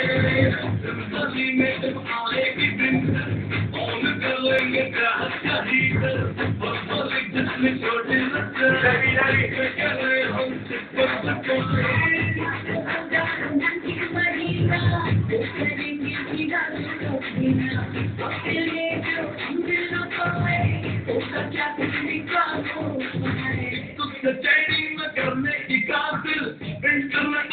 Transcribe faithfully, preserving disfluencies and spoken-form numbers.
में जब आएगी दिन ऑन कर लेंगे ग्राहक का हीटर और बोले जिसमें छोटे हम सच्चाई में करने की काबिल इंटरनेट